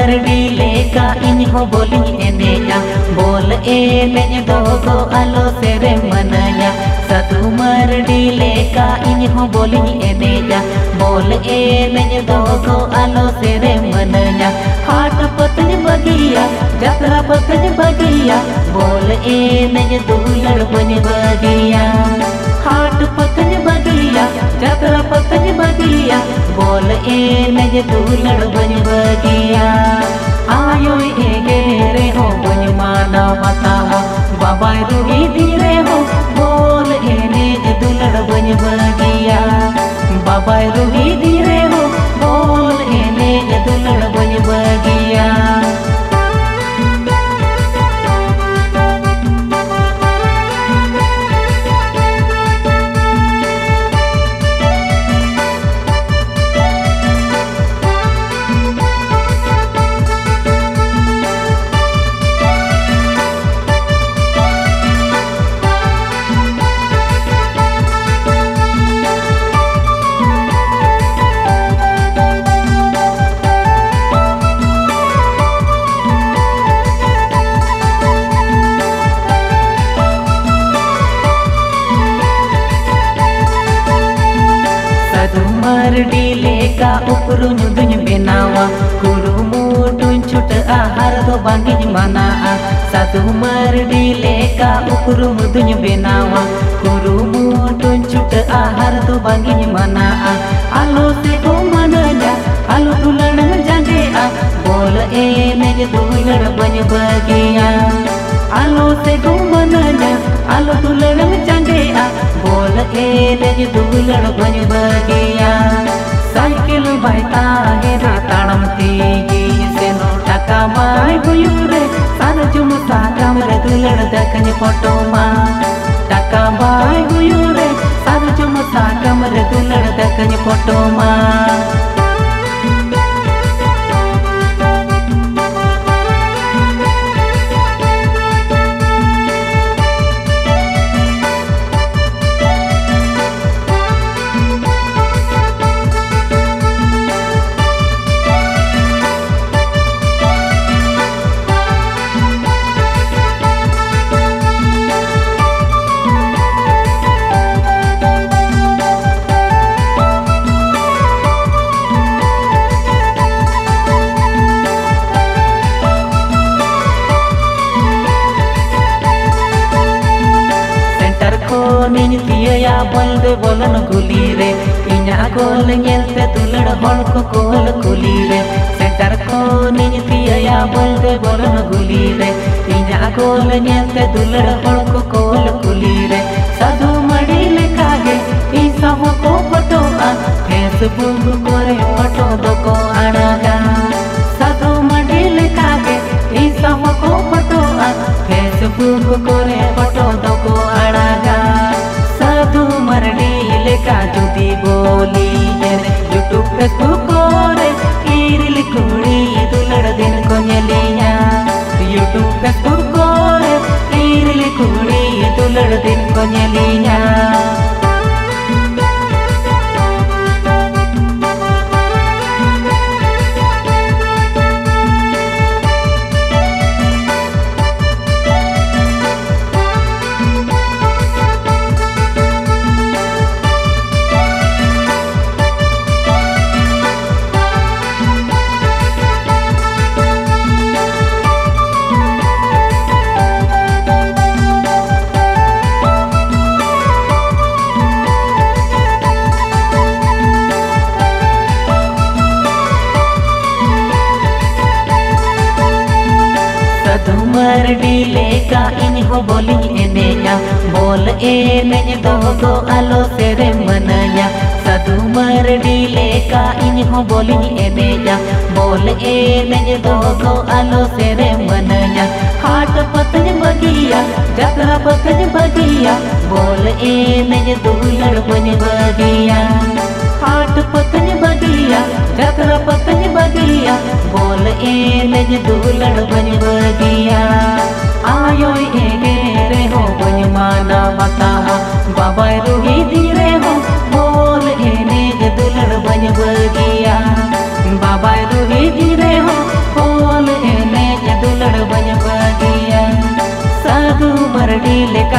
मरडी लेका इन हो बोली एनेजा बोल एनेज दोगो आलो सेरे मनया साधु मरडी लेका इन हो बोली एनेजा बोल एनेज दोगो आलो सेरे मनया हाट पतन बगिया जतरा पतन बगिया बोल एनेज दुलड़ बन बगिया हाट पतन बगिया जतरा पतन बगिया बोल एनेज दुलड़ बन बगिया आयो एगे रे हो बन माना मता बाबा रुही धीरे हो बोल एनेज दुलड़ बन बगिया बाबा रुही धीरे हो बोल एनेज दुलड़ बन बगिया मरडी लेका उपरुम दुन बेनावा कुरुमुटुन छुट आहार दो बांगिज मना साधु मरडी लेका उपरुम दुन बेनावा कुरुमुटुन छुट आहार दो बांगिज मना आलो से को मनजा आलो दुलड़ जागे बोल एनेज दुलड़ बन बगिया आलो से को मनजा आलो दुलड़ जागे बोल एनेज दुलड़ बन बगिया साइकिल बाइता हेरा ताड़म तीगी सेनो टाका माय गुयुरे सार जुम सागम रे दुलड़ दकन फोटो मा टाका माय गुयुरे सार जुम सागम रे दुलड़ दकन फोटो मा निन तिया बोलबे बोलन गुली रे इना गोल नेलते दुलड़ हल को गोल गुली रे सेंटर को निन तिया बोलबे बोलन गुली रे इना गोल नेलते दुलड़ हल को गोल गुली रे साधु मड़ी लेखा गे ई सब को फोटो फेसबुक करे फोटो दो को आड़गा साधु मड़ी लेखा गे ई सब को फोटो फेसबुक करे फोटो दो को आड़गा मरडी लेका जुदी बोली यूट्यूब फेसबुक रे ईरिल कुड़ी दुलड़ दिन को नेलिया यूट्यूब फेसबुक रे ईरिल कुड़ी दुलड़ दिन को नेलिया मरडी लेका इन हो बोली एनेजा बोल एनेज दोगो आलो सेरे मनया साधु मरडी लेका इन हो बोली एनेजा बोल एनेज दोगो आलो सेरे मनया हाट पतन बगिया जतरा पतन बगिया बोल एनेज दुलड़ बन बगिया हाट पतन बगिया जतरा पतन बगिया बोल एनेज दुलड़ बन बगिया आयो एगे रे हो बन माना मता बाबा रुही धीरे हो बोल एनेज दुलड़ बन बगिया बाबा रुही धीरे हो मरड़ी लेका